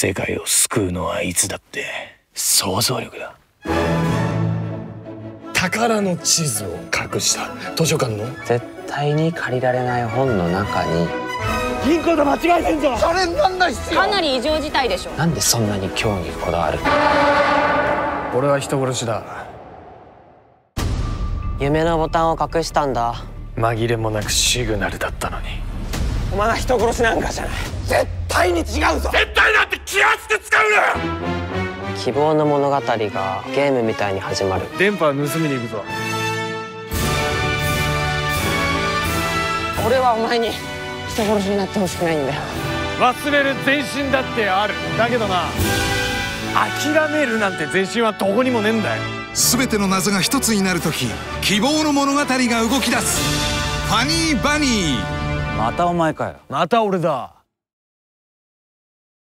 世界を救うのはいつだって想像力だ。宝の地図を隠した図書館の絶対に借りられない本の中に銀行と間違えてんぞ。それなんだ必要。 かなり異常事態でしょ。 なんでそんなに今日にこだわる？ 俺は人殺しだ。 夢のボタンを隠したんだ。 紛れもなくシグナルだったのに。 お前は人殺しなんかじゃない。 絶対に違うぞ。絶対なんて気安く使うな。 希望の物語がゲームみたいに始まる。 電波を盗みに行くぞ。 俺はお前に人殺しになってほしくないんだよ。 忘れる前進だってある。だけどな、諦めるなんて前進はどこにもねえんだよ。 全ての謎が一つになるとき、希望の物語が動き出す。ファニーバニー。 またお前かよ。 また俺だ。